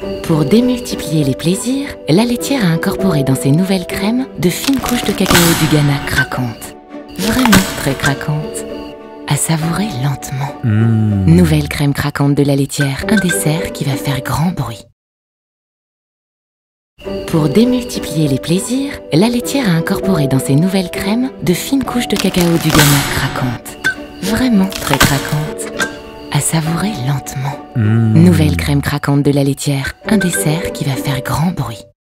Pour démultiplier les plaisirs, la laitière a incorporé dans ses nouvelles crèmes de fines couches de cacao du Ghana craquantes. Vraiment très craquantes. À savourer lentement. Nouvelle crème craquante de la laitière, un dessert qui va faire grand bruit. Pour démultiplier les plaisirs, la laitière a incorporé dans ses nouvelles crèmes de fines couches de cacao du Ghana craquantes. Vraiment très craquantes. À savourer lentement. Nouvelle crème craquante de la laitière, un dessert qui va faire grand bruit.